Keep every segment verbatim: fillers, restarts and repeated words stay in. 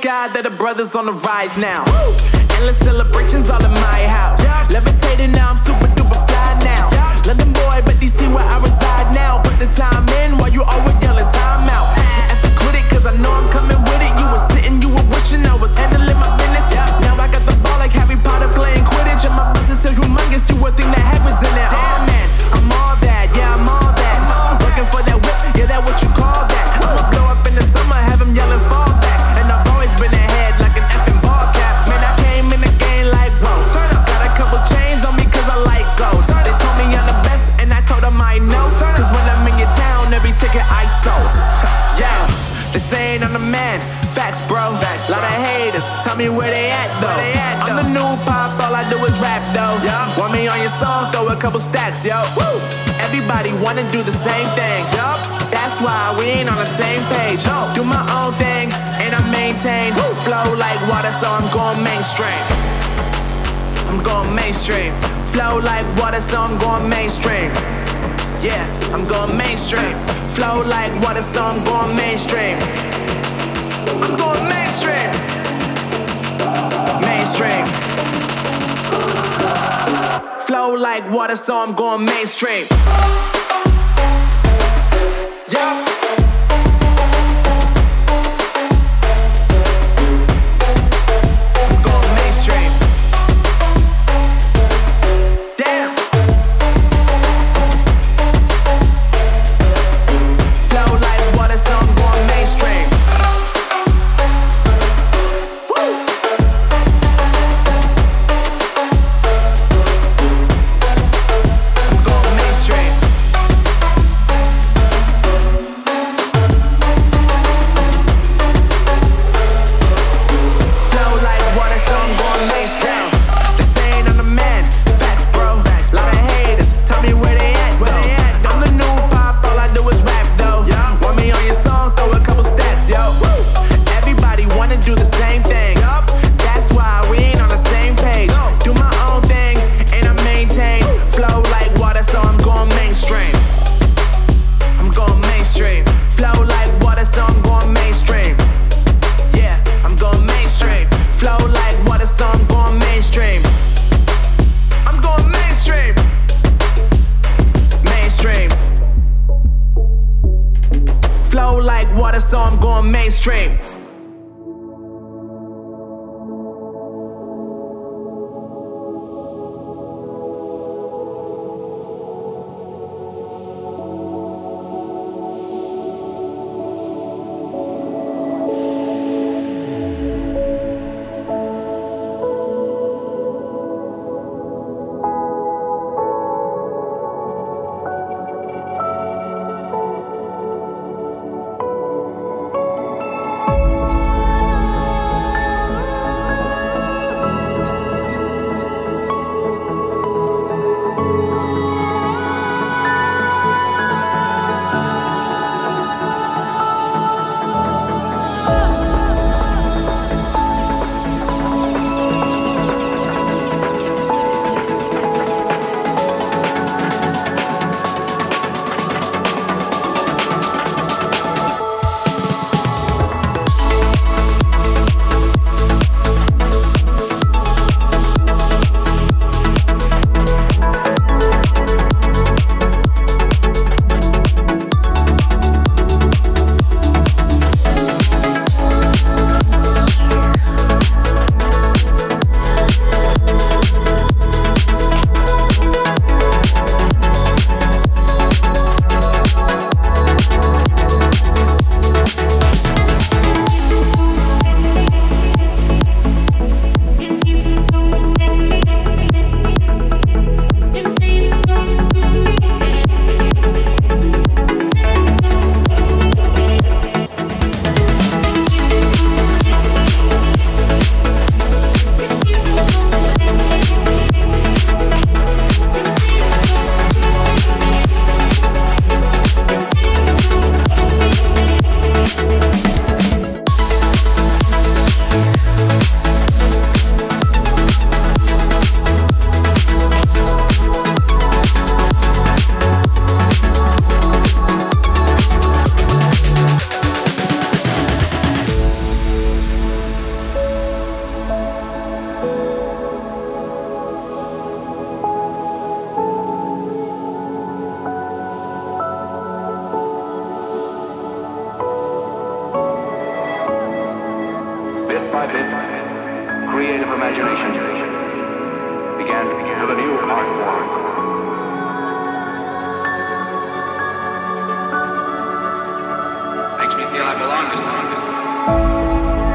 God that the brothers on the rise now. Woo! Endless celebrations all in my house. Yeah. Levitating now, I'm super duper fly now. Yeah. London boy, but D C where I reside now. Put the time in while you always yelling time out. And for quit it, cause I know I'm coming with it. You were sitting, you were wishing I was handling my business. Yeah. Now I got the ball like Harry Potter playing Quidditch. And my business so humongous, you would think that happens in there. Damn man, I'm all that, yeah, I'm all that. Working for that whip, yeah, that what you call that. I'ma blow up in the summer, have him yelling fall back. And I've always been ahead like an effing ball cap. Man, I came in the game like, whoa. Got a couple chains on me cause I like gold. They told me I'm the best and I told them I know. Cause when I'm in your town, every ticket I sold. Yeah, they saying I'm the man. Facts, bro. Facts, lot of haters. Tell me where they at though. They at, I'm though. The new pop, all I do is rap though. Yeah. Want me on your song? Throw a couple stacks, yo. Woo. Everybody wanna do the same thing. Yup. That's why we ain't on the same page. No. Do my own thing and I maintain. Woo. Flow like water, so I'm going mainstream. I'm going mainstream. Flow like water, so I'm going mainstream. Yeah, I'm going mainstream. Flow like water, so I'm going mainstream. I'm going mainstream. Mainstream. Flow like water, so I'm going mainstream. Yeah. So I'm going mainstream. by bit, creative imagination began to become a new art form. Makes me feel I belong to something.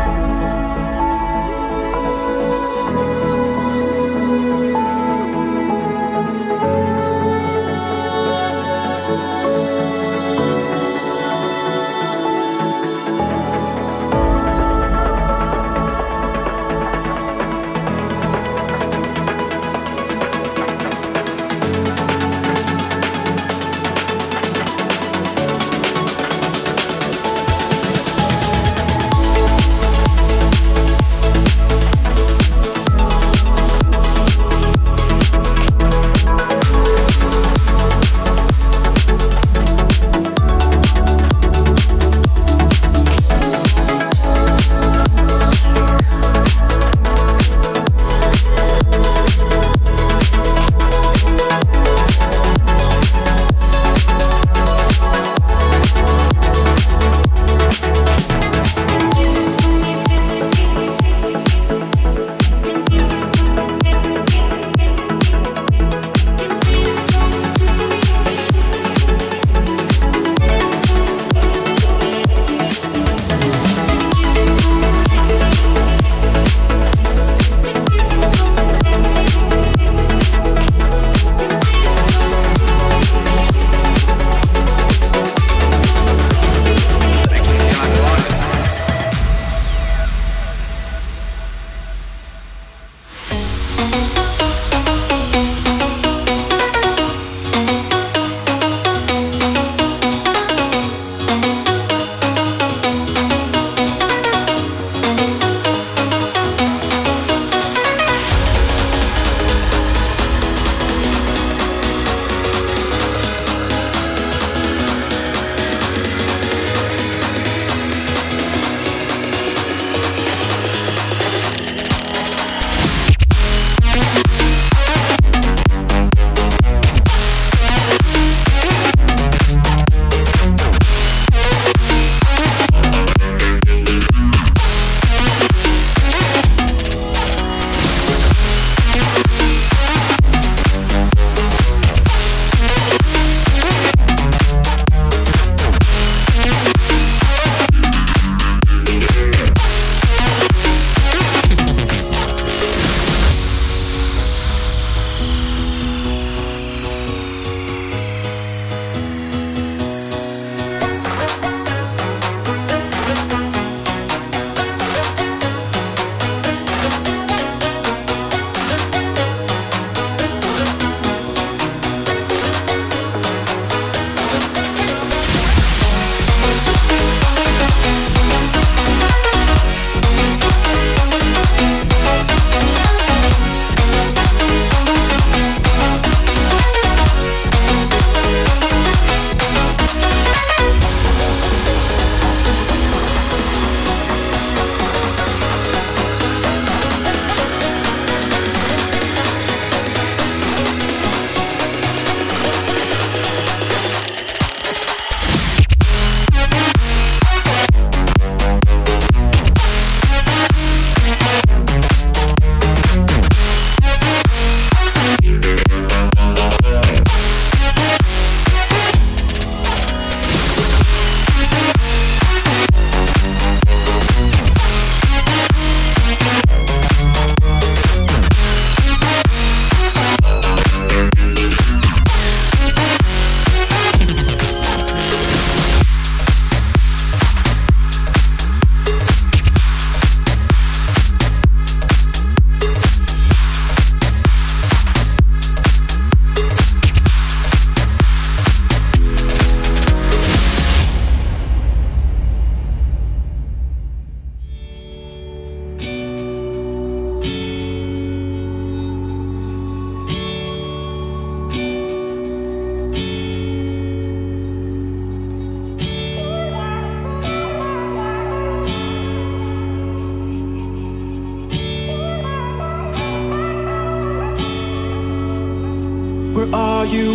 Where are you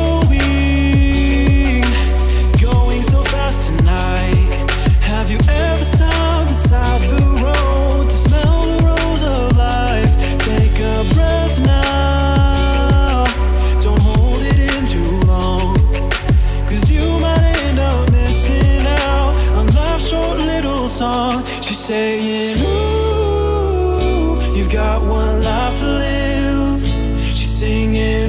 going? Going so fast tonight. Have you ever stopped beside the road to song. She's saying, ooh, you've got one life to live. She's singing,